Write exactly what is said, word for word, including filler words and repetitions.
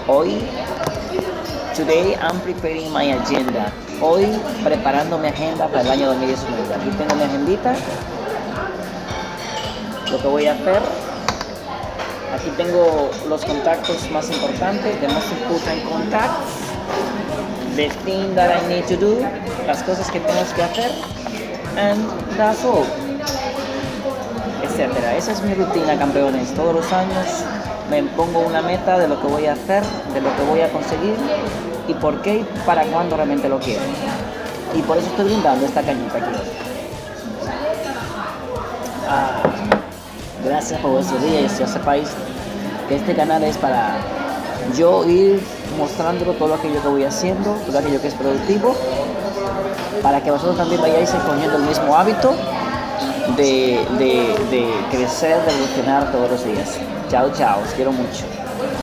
Hoy, today I'm preparing my agenda. Hoy preparando mi agenda para el año dos mil diecinueve. Aquí tengo mi agendita, lo que voy a hacer. Aquí tengo los contactos más importantes, the most important contacts, the thing that I need to do, las cosas que tengo que hacer, and that's all, etcétera. Esa es mi rutina, campeones. Todos los años me pongo una meta de lo que voy a hacer, de lo que voy a conseguir y por qué y para cuándo realmente lo quiero. Y por eso estoy brindando esta cañita aquí. Ah, gracias por vuestro día y si os sepáis que este canal es para yo ir mostrándolo todo aquello que voy haciendo, todo aquello que es productivo, para que vosotros también vayáis escogiendo el mismo hábito de, de, de crecer, de evolucionar todos los días. Chao, chao, os quiero mucho.